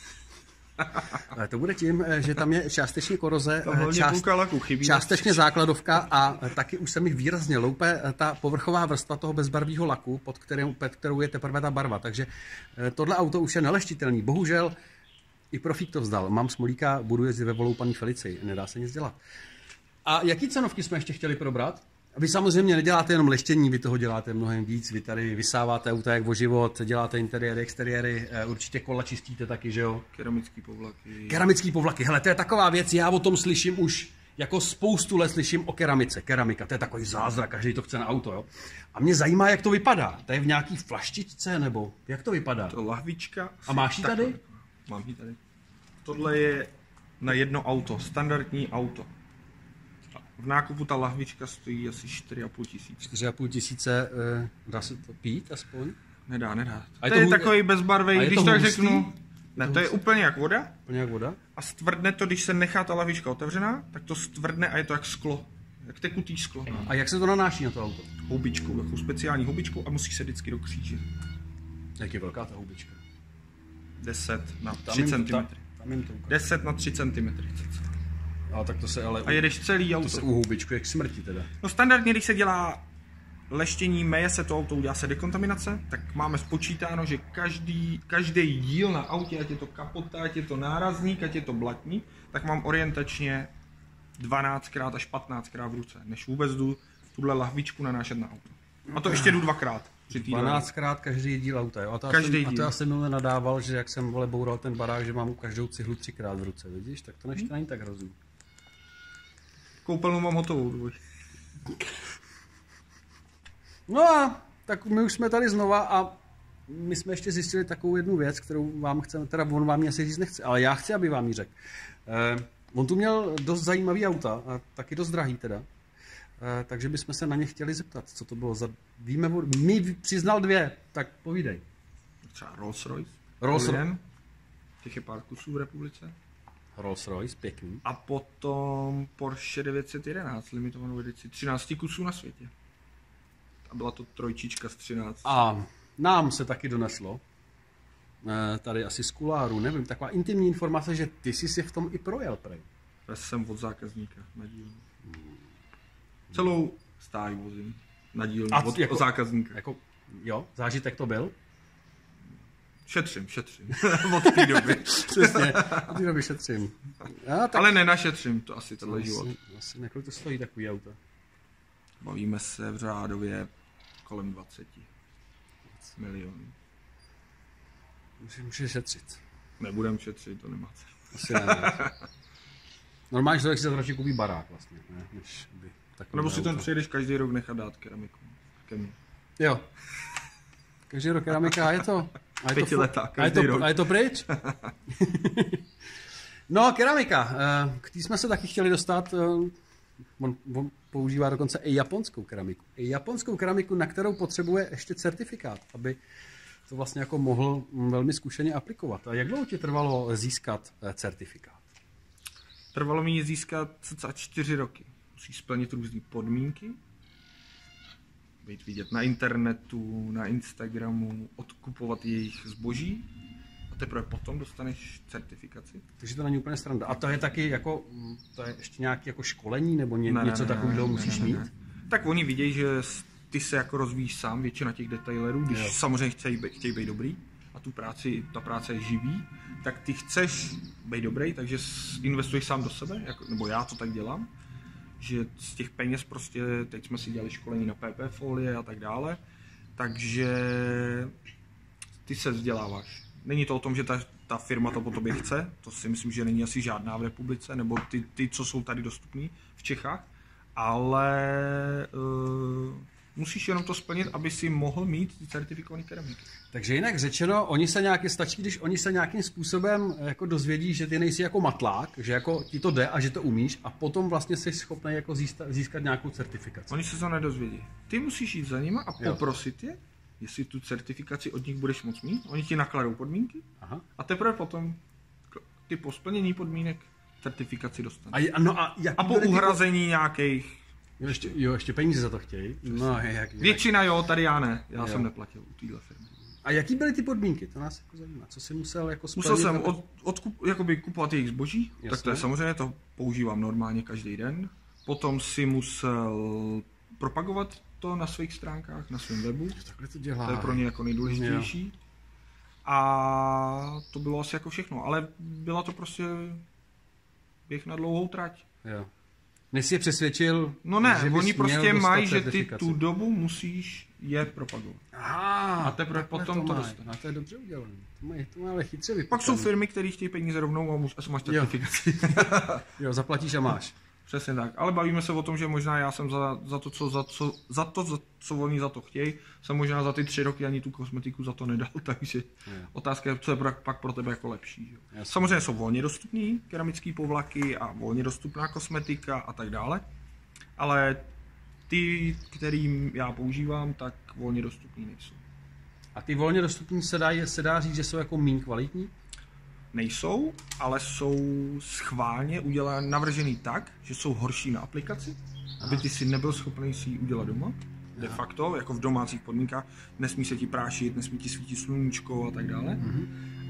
To bude tím, že tam je částečně koroze, část, laku chybí částečně základovka a taky už se mi výrazně loupe ta povrchová vrstva toho bezbarvého laku, pod, kterým, pod kterou je teprve ta barva. Takže tohle auto už je neleštitelný. Bohužel i profík to vzdal. Mám smolíka, budu jezdit ve voloupaný Felicii. Nedá se nic dělat. A jaký cenovky jsme ještě chtěli probrat? Vy samozřejmě neděláte jenom leštění, vy toho děláte mnohem víc. Vy tady vysáváte auta jak o život, děláte interiéry, exteriéry, určitě kola čistíte taky, že jo? Keramický povlaky. Keramický povlaky. Hele, to je taková věc, já o tom slyším už jako spoustu let slyším o keramice. Keramika, to je takový zázrak, každý to chce na auto, jo? A mě zajímá, jak to vypadá. To je v nějaký flaštičce, nebo jak to vypadá? To lahvička. A máš ji tady? Mám ji tady. Tohle je na jedno auto, standardní auto. V nákupu ta lahvička stojí asi čtyři a půl tisíce. čtyři a půl tisíce, dá se to pít aspoň? Nedá, nedá. A to je, je to takový bezbarvej, když to tak hustý? řeknu. Ne, to to je hustý? úplně jak voda. Úplně jak voda? A stvrdne to, když se nechá ta lahvička otevřená, tak to stvrdne a je to jak sklo. Jak tekutý sklo. A jak se to nanáší na to auto? Houbičkou, takovou speciální houbičkou a musí se vždycky do kříže. Jak je velká ta houbička? deset na Tam tři jim to- centimetry. Tam jim to ukáže. deset na tři centimetry. A tak to se ale... A jedeš celý to auto. se u houbičku jak smrti teda. No standardně, když se dělá leštění, meje se to auto, udělá se dekontaminace, tak máme spočítáno, že každý, každý díl na autě, ať je to kapota, ať je to nárazník, ať je to blatník, tak mám orientačně dvanáctkrát až patnáctkrát v ruce, než vůbec jdu tuhle lahvičku nanášet na auto. A to ještě jdu dvakrát. při té dobu. dvanáctkrát každý díl auta, jo? A to, Každý jsem, a to díl. já jsem minule nadával, že jak jsem vole boural ten barák, že mám každou cihlu třikrát v ruce, vidíš? Tak to ještě Hmm. není tak hrozný. Koupelnu mám hotovou. Dvoj. No a tak my už jsme tady znova a my jsme ještě zjistili takovou jednu věc, kterou vám chceme, teda on vám ji asi říct nechce, ale já chci, aby vám ji řekl. Eh, on tu měl dost zajímavý auta a taky dost drahý teda. Eh, takže bychom se na ně chtěli zeptat, co to bylo za... Víme, mi přiznal dvě, tak povídej. Třeba Rolls Royce. Rolls Jeden. Těch je pár kusů v republice. Rolls Royce, pěkný. A potom Porsche devět set jedenáct, limitovanou edici, třináct kusů na světě. A byla to trojčička z třinácti. A nám se taky doneslo, eh, tady asi z kuláru, nevím, taková intimní informace, že ty jsi si v tom i projel, prej. Já jsem od zákazníka na dílnu. Celou stáj vozím na dílnu A od, jako- od zákazníka. Jako, jo, zážitek to byl? Šetřím, šetřím. Od té doby. Přesně, od té doby šetřím. Já, tak Ale nenašetřím to asi tenhle život. asi, asi nekolik to stojí takový auto. Bavíme se v řádově kolem dvacet milionů. Musíš, musíš šetřit. Nebudem šetřit, to nemá cenu. Asi ne. Normálně člověk si za to radši koupí barák vlastně, ne? Než by nebo si ten přijedeš každý rok nechat dát keramiku. Kemi. Jo. Každý rok keramika a je to... A je Pětiletá, to, a je každý to, rok. a je to pryč? No, keramika. K té jsme se taky chtěli dostat. On, on používá dokonce i japonskou keramiku. I japonskou keramiku, na kterou potřebuje ještě certifikát, aby to vlastně jako mohl velmi zkušeně aplikovat. A jak dlouho ti trvalo získat certifikát? Trvalo mi ji získat cca čtyři roky. Musíš splnit různé podmínky, být vidět na internetu, na Instagramu, odkupovat jejich zboží a teprve potom dostaneš certifikaci. Takže to není úplně sranda. A to je taky jako, to je ještě nějaké jako školení nebo ně, ne, něco ne, takového ne, musíš ne, ne, mít? Ne. Tak oni vidějí, že ty se jako rozvíjíš sám, většina těch detailerů, když jo. samozřejmě chtějí být, chtějí být dobrý a tu práci, ta práce je živý, tak ty chceš být dobrý, takže investuješ sám do sebe, jako, nebo já to tak dělám, že z těch peněz prostě, teď jsme si dělali školení na P P folie a tak dále, takže ty se vzděláváš. Není to o tom, že ta, ta firma to po tobě chce, to si myslím, že není asi žádná v republice, nebo ty, ty co jsou tady dostupný v Čechách, ale uh, musíš jenom to splnit, aby si mohl mít ty certifikované keramiky. Takže jinak řečeno, oni se nějaký, stačí, když oni se nějakým způsobem jako dozvědí, že ty nejsi jako matlák, že jako ti to jde a že to umíš a potom vlastně jsi schopný jako získat, získat nějakou certifikaci. Oni se to nedozvědí. Ty musíš jít za nima a poprosit je, jestli tu certifikaci od nich budeš moct mít. Oni ti nakladou podmínky. Aha. A teprve potom ty po splnění podmínek certifikaci dostaneš. A, no a, a po uhrazení ty... nějakých... Jo ještě, jo, ještě peníze za to chtějí. No, jak, jak. Většina jo, tady já ne. Já jo. jsem neplatil u téhle firmy. A jaký byly ty podmínky? To nás jako zajímá. Co jsi musel jako splnit? Musel jsem od, odkup, jakoby kupovat jejich zboží, jasně. Tak to je samozřejmě, to používám normálně každý den. Potom si musel propagovat to na svých stránkách, na svém webu. Takhle to dělá. To je pro ně jako nejdůležitější. Jo. A to bylo asi jako všechno, ale byla to prostě běh na dlouhou trať. Jo. Než jsi je přesvědčil, no ne, že oni prostě mají, že ty tu dobu musíš je propagovat. Aha, a teprve potom to, to dostaneš. A to je dobře udělané. To mají, to mají ale chytře vypůjčené. Pak jsou firmy, které chtějí peníze rovnou a máš certifikaci. Jo. jo, zaplatíš a máš. Přesně tak, ale bavíme se o tom, že možná já jsem za, za to, co, za, co, za to, za, co oni za to chtějí, jsem možná za ty tři roky ani tu kosmetiku za to nedal, takže je. Otázka je, co je pak pro tebe jako lepší. Jo. Samozřejmě jsou volně dostupné keramické povlaky a volně dostupná kosmetika a tak dále, ale ty, kterým já používám, tak volně dostupný nejsou. A ty volně dostupný se dá, se dá říct, že jsou jako méně kvalitní? Nejsou, ale jsou schválně udělané, navržený tak, že jsou horší na aplikaci, aha. aby ty si nebyl schopný si ji udělat doma. De facto, jako v domácích podmínkách, nesmí se ti prášit, nesmí ti svítit sluníčko a tak dále. Mm-hmm.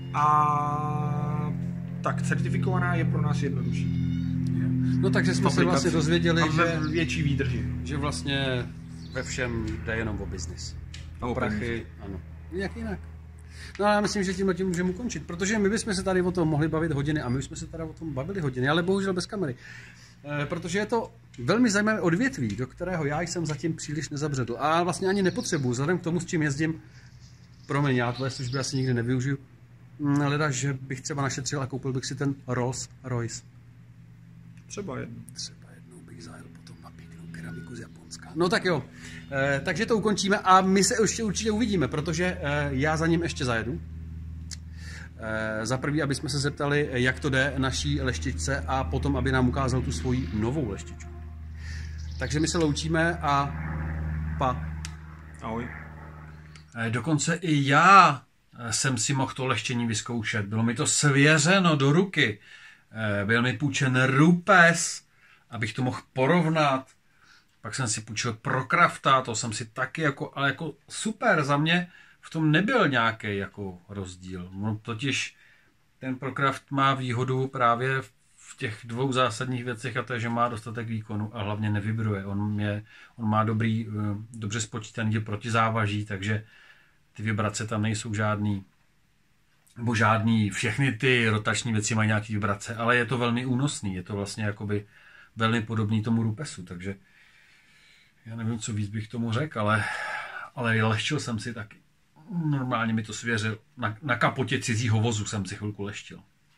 A tak certifikovaná je pro nás jednodušší. No takže jsme se vlastně dozvěděli, že větší výdrži. Že vlastně ve všem jde jenom o biznis. O prachy, ano. Jak jinak. No já myslím, že tímhle tím můžeme ukončit, protože my bychom se tady o tom mohli bavit hodiny a my bychom se tady o tom bavili hodiny, ale bohužel bez kamery. E, protože je to velmi zajímavé odvětví, do kterého já jsem zatím příliš nezabředl a vlastně ani nepotřebuji, vzhledem k tomu, s čím jezdím. Promiň, já tvoje služby asi nikdy nevyužiju. Leda, že bych třeba našetřil a koupil bych si ten Rolls Royce. Třeba jednou. Třeba jednou bych zajel potom na pěknou keramiku z Japonska. No tak jo, e, takže to ukončíme a my se ještě určitě uvidíme, protože e, já za ním ještě zajedu. E, za prvý, aby jsme se zeptali, jak to jde naší leštičce a potom, aby nám ukázal tu svoji novou leštičku. Takže my se loučíme a pa. Ahoj. E, dokonce i já jsem si mohl to leštění vyzkoušet. Bylo mi to svěřeno do ruky. E, byl mi půjčen rupes, abych to mohl porovnat. Pak jsem si půjčil Procrafta, to jsem si taky jako, ale jako super, za mě v tom nebyl nějaký jako rozdíl. No, totiž ten Procraft má výhodu právě v těch dvou zásadních věcech a to je, že má dostatek výkonu a hlavně nevibruje. On, je, on má dobrý, dobře spočítaný protizávaží, takže ty vibrace tam nejsou žádný, nebo žádný, všechny ty rotační věci mají nějaký vibrace, ale je to velmi únosný, je to vlastně jakoby velmi podobný tomu rupesu, takže já nevím, co víc bych tomu řekl, ale, ale lehčil jsem si taky. Normálně mi to svěřil. Na, na kapotě cizího vozu jsem si chvilku leštil.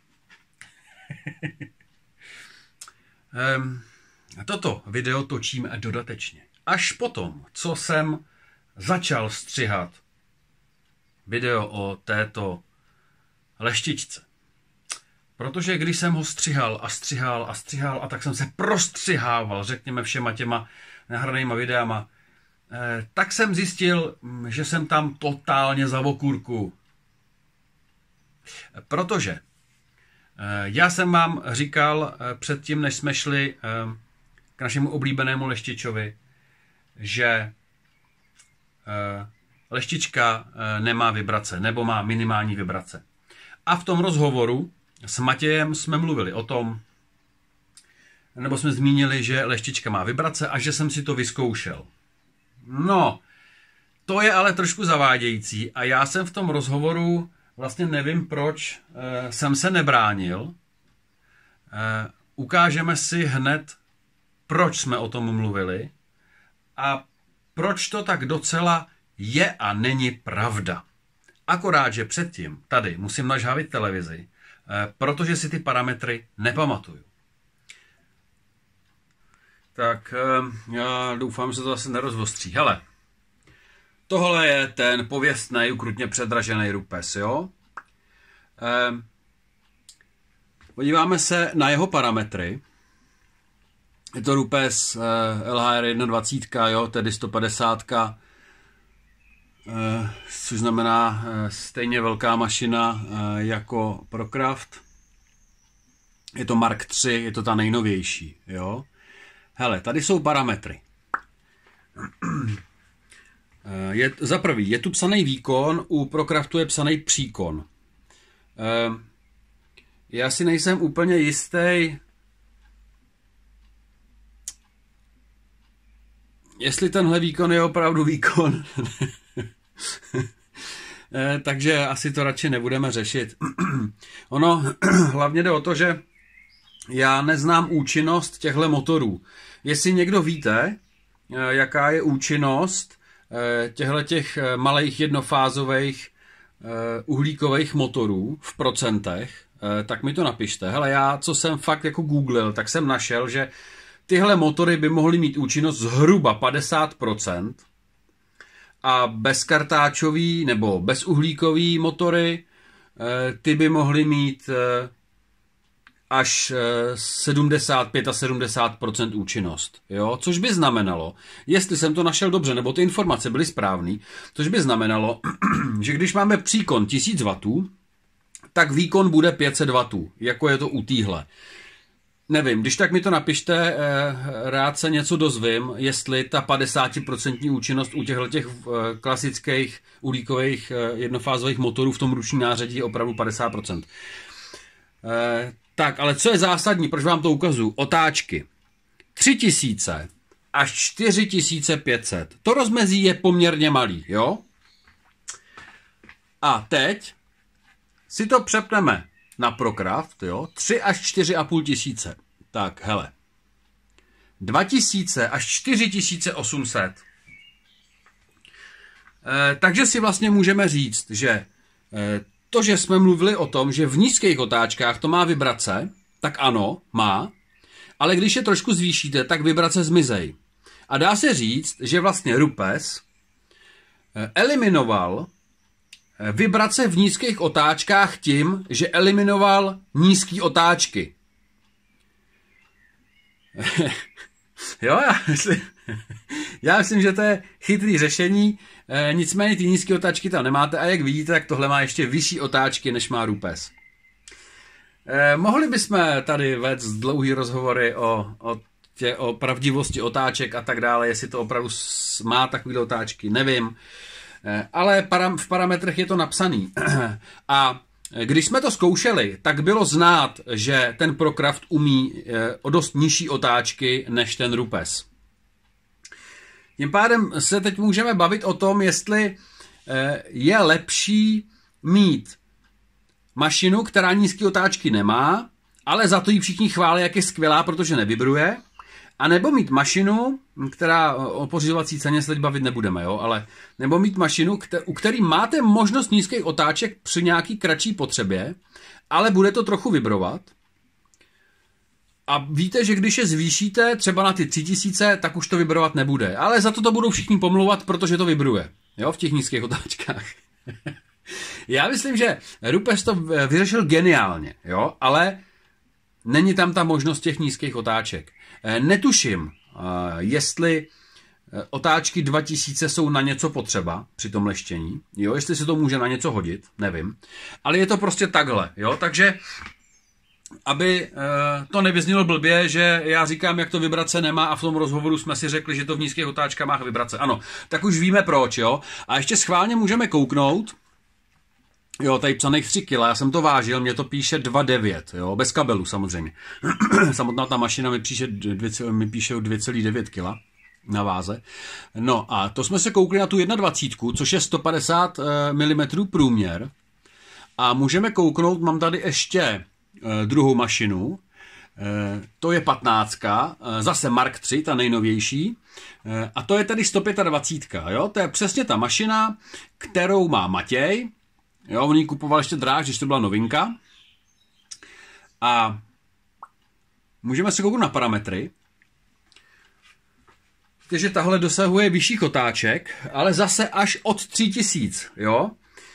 um, toto video točím dodatečně. Až potom, co jsem začal střihat video o této leštičce. Protože když jsem ho střihal a střihal a střihal a tak jsem se prostřihával, řekněme, všema těma nahranýma videama, eh, tak jsem zjistil, že jsem tam totálně za okurku. Protože eh, já jsem vám říkal eh, předtím, než jsme šli eh, k našemu oblíbenému leštičovi, že eh, leštička eh, nemá vibrace, nebo má minimální vibrace. A v tom rozhovoru s Matějem jsme mluvili o tom, nebo jsme zmínili, že leštička má vibrace a že jsem si to vyzkoušel. No, to je ale trošku zavádějící a já jsem v tom rozhovoru vlastně nevím, proč e, jsem se nebránil. E, ukážeme si hned, proč jsme o tom mluvili a proč to tak docela je a není pravda. Akorát, že předtím tady musím nažhavit televizi, protože si ty parametry nepamatuju. Tak já doufám, že to zase nerozvostří. Hele, tohle je ten pověstný, ukrutně předražený rupes, jo? Ehm, podíváme se na jeho parametry. Je to rupes L H R dvacet jedna, jo, tedy sto padesát, což znamená stejně velká mašina jako Procraft. Je to Mark tři, je to ta nejnovější. Jo? Hele, tady jsou parametry. Je, za prvý, je tu psaný výkon, u Procraftu je psaný příkon. Já si nejsem úplně jistý, jestli tenhle výkon je opravdu výkon. Takže asi to radši nebudeme řešit. Ono hlavně jde o to, že já neznám účinnost těchto motorů. Jestli někdo víte, jaká je účinnost těchto těch malých jednofázových uhlíkových motorů v procentech, tak mi to napište. Hele, já, co jsem fakt jako googlil, tak jsem našel, že tyhle motory by mohly mít účinnost zhruba padesát procent a bezkartáčový nebo bezuhlíkový motory ty by mohly mít až sedmdesát pět až sedmdesát procent účinnost. Jo? Což by znamenalo, jestli jsem to našel dobře, nebo ty informace byly správné, což by znamenalo, že když máme příkon tisíc wattů, tak výkon bude pět set wattů, jako je to u téhle. Nevím, když tak mi to napište, rád se něco dozvím, jestli ta padesát procent účinnost u těchto těch klasických uhlíkových jednofázových motorů v tom ručním nářadí je opravdu padesát procent. Tak, ale co je zásadní, proč vám to ukazuju? Otáčky. tři tisíce až čtyři tisíce pět set. To rozmezí je poměrně malý, jo? A teď si to přepneme na Procraft, jo? tři až čtyři a půl tisíce. Tak, hele. dva tisíce až čtyři tisíce osm set. E, takže si vlastně můžeme říct, že e, to, že jsme mluvili o tom, že v nízkých otáčkách to má vibrace, tak ano, má, ale když je trošku zvýšíte, tak vibrace zmizej. A dá se říct, že vlastně rupes eliminoval vibrace v nízkých otáčkách tím, že eliminoval nízké otáčky. Jo, já myslím, já myslím, že to je chytrý řešení, e, nicméně ty nízké otáčky tam nemáte a jak vidíte, tak tohle má ještě vyšší otáčky, než má rupes. E, mohli bychom tady vést dlouhý rozhovory o, o, tě, o pravdivosti otáček a tak dále, jestli to opravdu má takové otáčky, nevím. E, ale param, v parametrech je to napsaný. A když jsme to zkoušeli, tak bylo znát, že ten Procraft umí e, o dost nižší otáčky než ten rupes. Tím pádem se teď můžeme bavit o tom, jestli e, je lepší mít mašinu, která nízké otáčky nemá, ale za to ji všichni chválí, jak je skvělá, protože nevibruje, a nebo mít mašinu, která o pořizovací ceně se teď bavit nebudeme, jo, ale nebo mít mašinu, u který máte možnost nízkých otáček při nějaký kratší potřebě, ale bude to trochu vibrovat. A víte, že když je zvýšíte třeba na ty tři tisíce, tak už to vibrovat nebude. Ale za to to budou všichni pomlouvat, protože to vibruje, jo, v těch nízkých otáčkách. Já myslím, že Rupes to vyřešil geniálně, jo, ale není tam ta možnost těch nízkých otáček. Netuším, jestli otáčky dva tisíce jsou na něco potřeba při tom leštění, jo, jestli se to může na něco hodit, nevím, ale je to prostě takhle, jo, takže aby to nevyznělo blbě, že já říkám, jak to vibrace nemá a v tom rozhovoru jsme si řekli, že to v nízkých otáčkách má vibrace. Ano, tak už víme proč, jo. A ještě schválně můžeme kouknout, jo, tady psaných tři kila, já jsem to vážil, mě to píše dva devět, jo, bez kabelu samozřejmě. Samotná ta mašina mi píše, mi píše dva celá devět kila na váze. No a to jsme se koukli na tu dvacet jedna, což je sto padesát milimetrů průměr. A můžeme kouknout, mám tady ještě druhou mašinu, to je patnáctka, zase Mark tři, ta nejnovější, a to je tady sto dvacet pět, jo, to je přesně ta mašina, kterou má Matěj, jo, on ji kupoval ještě dráž, když to byla novinka, a můžeme se kouknout na parametry, takže tahle dosahuje vyšších otáček, ale zase až od tři tisíce, jo,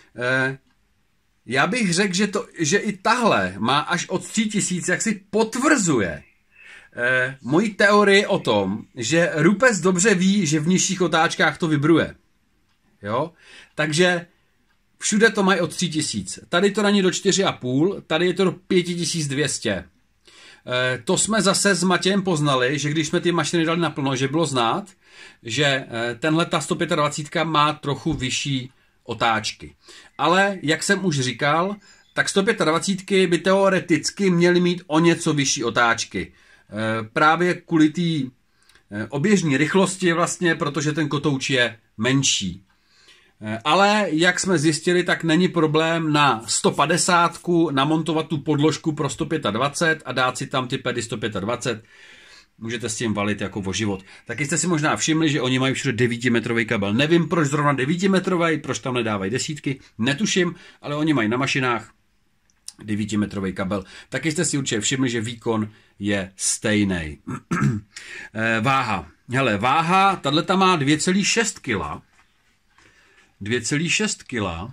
já bych řekl, že, to, že i tahle má až od tři tisíce, jak si potvrzuje eh, moji teorii o tom, že Rupes dobře ví, že v nižších otáčkách to vibruje. Jo? Takže všude to mají od tři tisíce. Tady to není do čtyři a půl, tady je to do pět tisíc dvě stě. Eh, to jsme zase s Matějem poznali, že když jsme ty mašiny dali naplno, že bylo znát, že eh, tenhle ta sto dvacet pět má trochu vyšší otáčky. Ale, jak jsem už říkal, tak sto dvacet pět by teoreticky měly mít o něco vyšší otáčky. Právě kvůli té oběžní rychlosti vlastně, protože ten kotouč je menší. Ale, jak jsme zjistili, tak není problém na sto padesát namontovat tu podložku pro sto dvacet pět a dát si tam ty pedy sto dvacet pět. Můžete s tím valit jako o život. Taky jste si možná všimli, že oni mají všude devítimetrový kabel. Nevím, proč zrovna devítimetrový, proč tam nedávají desítky, netuším, ale oni mají na mašinách devítimetrový kabel. Taky jste si určitě všimli, že výkon je stejný. Váha. Hele, váha, tato má dvě celá šest kila. dvě celá šest kila.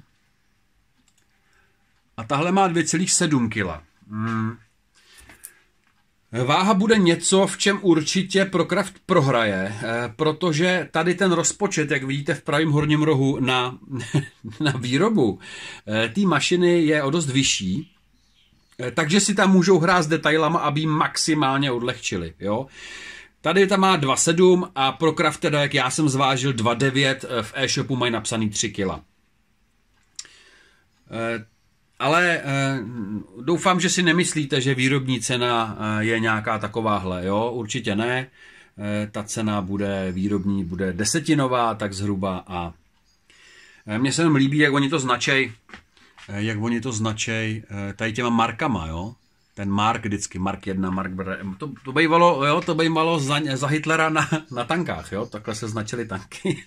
A tahle má dvě celá sedm kila. Hmm. Váha bude něco, v čem určitě ProCraft prohraje, protože tady ten rozpočet, jak vidíte v pravém horním rohu na, na výrobu té mašiny je o dost vyšší, takže si tam můžou hrát s detailama, aby ji maximálně odlehčili. Jo? Tady tam má dva celá sedm a ProCraft teda, jak já jsem zvážil, dva celá devět, v e-shopu mají napsaný tři kila. Ale eh, doufám, že si nemyslíte, že výrobní cena eh, je nějaká takováhle, jo, určitě ne. Eh, ta cena bude výrobní, bude desetinová, tak zhruba a eh, mně se jenom líbí, jak oni to značej, eh, jak oni to značej eh, tady těma markama, jo. Ten Mark vždycky, Mark jedna, Mark to, to bývalo, jo, to bývalo za, za Hitlera na, na tankách, jo, takhle se značily tanky.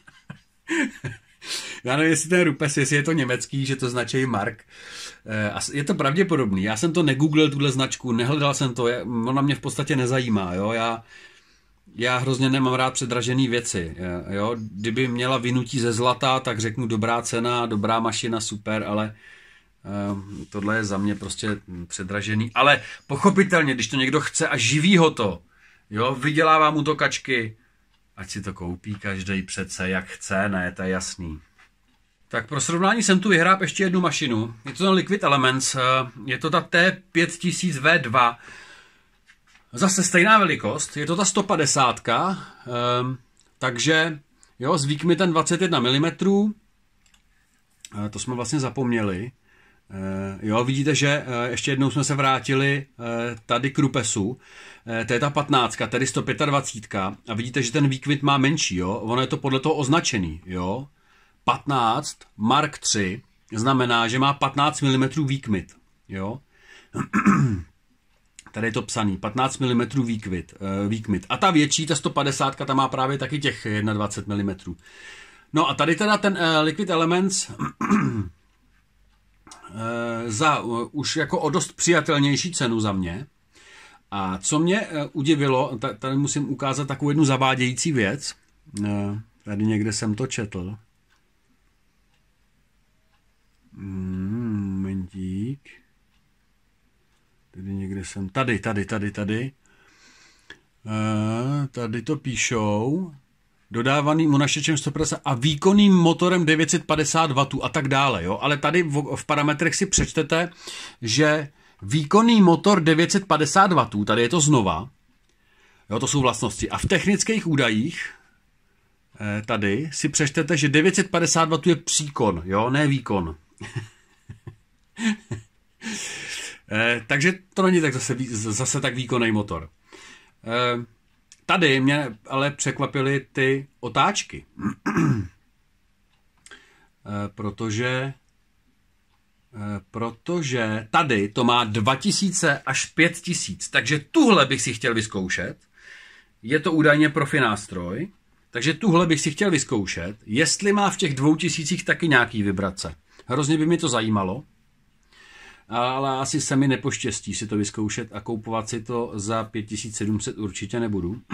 Já nevím, jestli ten Rupes, jestli je to německý, že to značí Mark. Je to pravděpodobný. Já jsem to negooglil, tuhle značku, nehledal jsem to, ona mě v podstatě nezajímá. Jo? Já, já hrozně nemám rád předražené věci. Jo? Kdyby měla vynutí ze zlata, tak řeknu dobrá cena, dobrá mašina, super, ale um, tohle je za mě prostě předražený. Ale pochopitelně, když to někdo chce a živí ho to, jo? Vydělává mu to kačky, ať si to koupí každý přece, jak chce, ne, to je jasný. Tak pro srovnání jsem tu vyhrál ještě jednu mašinu. Je to ten Liquid Elements, je to ta T pět tisíc V dva. Zase stejná velikost, je to ta sto padesát, um, takže jo, zvík mi ten dvacet jedna milimetrů, to jsme vlastně zapomněli. Uh, jo, vidíte, že uh, ještě jednou jsme se vrátili uh, tady k Rupesu. Uh, to je ta patnáctka, tedy sto dvacet pět. A vidíte, že ten výkvit má menší, jo. Ono je to podle toho označený, jo. patnáct Mark tři znamená, že má patnáct milimetrů výkvit, jo. Tady je to psaný, patnáct milimetrů výkvit, výkmit. A ta větší, ta sto padesát, ta má právě taky těch dvacet jedna milimetrů. No a tady teda ten uh, Liquid Elements uh, za uh, už jako o dost přijatelnější cenu za mě. A co mě uh, udivilo, tady musím ukázat takovou jednu zavádějící věc. Uh, tady někde jsem to četl. Mm, momentík. Tady někde jsem, tady, tady, tady, tady. Uh, tady to píšou. Dodávaným unašečem sto padesát a výkonným motorem devět set padesát wattů a tak dále. Jo? Ale tady v, v parametrech si přečtete, že výkonný motor devět set padesát wattů, tady je to znova, jo, to jsou vlastnosti. A v technických údajích eh, tady si přečtete, že devět set padesát wattů je příkon, jo, ne výkon. eh, takže to není tak zase, zase tak výkonný motor. Eh, Tady mě ale překvapily ty otáčky, protože, protože tady to má dva tisíce až pět tisíc, takže tuhle bych si chtěl vyzkoušet, je to údajně profi nástroj, takže tuhle bych si chtěl vyzkoušet, jestli má v těch dvou tisících taky nějaký vibrace. Hrozně by mě to zajímalo, ale asi se mi nepoštěstí si to vyzkoušet a koupovat si to za pět tisíc sedm set určitě nebudu.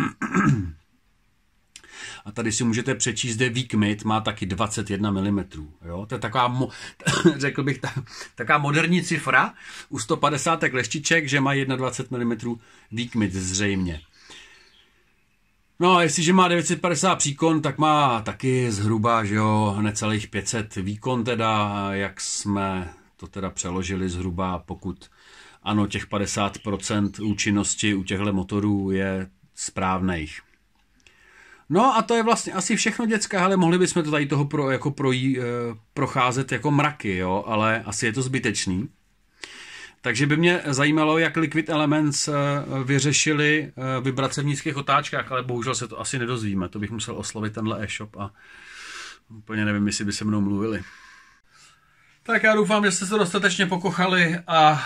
A tady si můžete přečíst, že výkmit má taky dvacet jedna milimetrů. Jo? To je taková, mo- řekl bych, ta, taková moderní cifra u sto padesát leštiček, že má dvacet jedna milimetrů výkmit zřejmě. No a jestliže má devět set padesát příkon, tak má taky zhruba, že jo, necelých pět set výkon teda, jak jsme to teda přeložili zhruba, pokud ano, těch padesát procent účinnosti u těchto motorů je správných. No a to je vlastně asi všechno, děcka, ale mohli bychom to tady toho pro, jako projí, eh, procházet jako mraky, jo, ale asi je to zbytečný. Takže by mě zajímalo, jak Liquid Elements eh, vyřešili eh, vibrace v nízkých otáčkách, ale bohužel se to asi nedozvíme. To bych musel oslovit tenhle e-shop a úplně nevím, jestli by se mnou mluvili. Tak já doufám, že jste se dostatečně pokochali a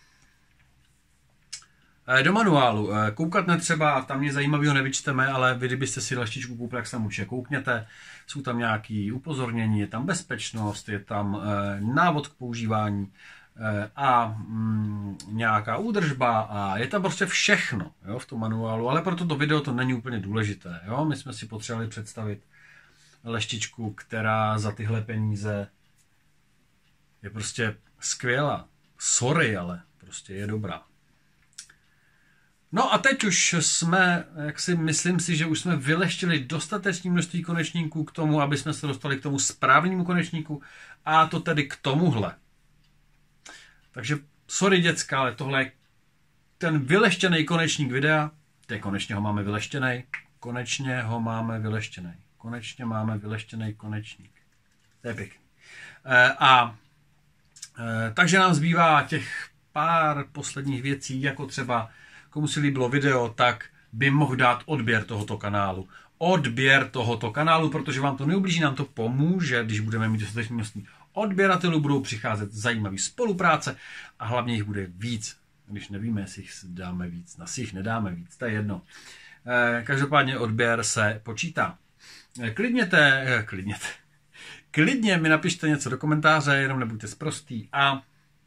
do manuálu koukat netřeba, tam mě zajímavého nevyčteme, ale vy, kdybyste si leštičku koupili, jak se tam určitě koukněte, jsou tam nějaké upozornění, je tam bezpečnost, je tam návod k používání a mm, nějaká údržba a je tam prostě všechno, jo, v tom manuálu, ale pro toto video to není úplně důležité. Jo? My jsme si potřebovali představit leštičku, která za tyhle peníze je prostě skvělá. Sorry, ale prostě je dobrá. No a teď už jsme, jak si myslím si, že už jsme vyleštili dostatečné množství konečníků k tomu, aby jsme se dostali k tomu správnému konečníku a to tedy k tomuhle. Takže sorry děcka, ale tohle je ten vyleštěný konečník videa. Teď konečně ho máme vyleštěný. Konečně ho máme vyleštěný. Konečně máme vyleštěný konečník. To je pěkný. E, a e, takže nám zbývá těch pár posledních věcí, jako třeba komu si líbilo video, tak by mohl dát odběr tohoto kanálu. Odběr tohoto kanálu, protože vám to neublíží, nám to pomůže, když budeme mít dostatečné množství odběratelů, budou přicházet zajímavé spolupráce a hlavně jich bude víc. Když nevíme, jestli jich dáme víc, na si jich nedáme víc, to je jedno. Každopádně odběr se počítá. Klidněte, klidněte. Klidně mi napište něco do komentáře, jenom nebuďte sprostý a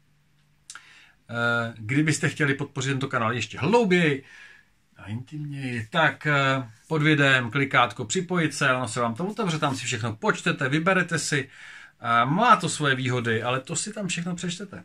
kdybyste chtěli podpořit tento kanál ještě hlouběji a intimněji, tak pod videem klikátko připojit se, ono se vám to otevře, tam si všechno počtete, vyberete si, má to svoje výhody, ale to si tam všechno přečtete.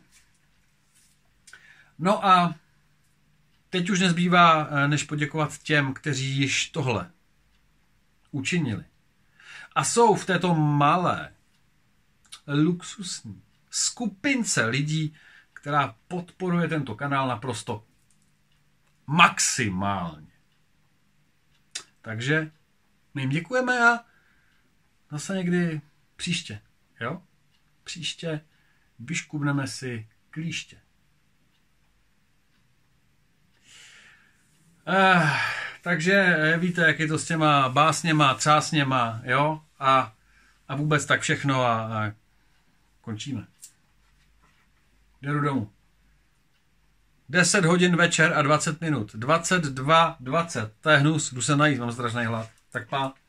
No a teď už nezbývá, než poděkovat těm, kteří již tohle učinili. A jsou v této malé, luxusní skupince lidí, která podporuje tento kanál naprosto maximálně. Takže my jim děkujeme a zase někdy příště. Jo? Příště vyškubneme si klíště. Eh, takže víte, jak je to s těma básněma, třásněma, jo? A, a vůbec tak všechno a, a končíme. Jdu domů. deset hodin večer a dvacet minut. dvacet dva dvacet. To je hnus, jdu se najít, mám strašný hlad. Tak pá.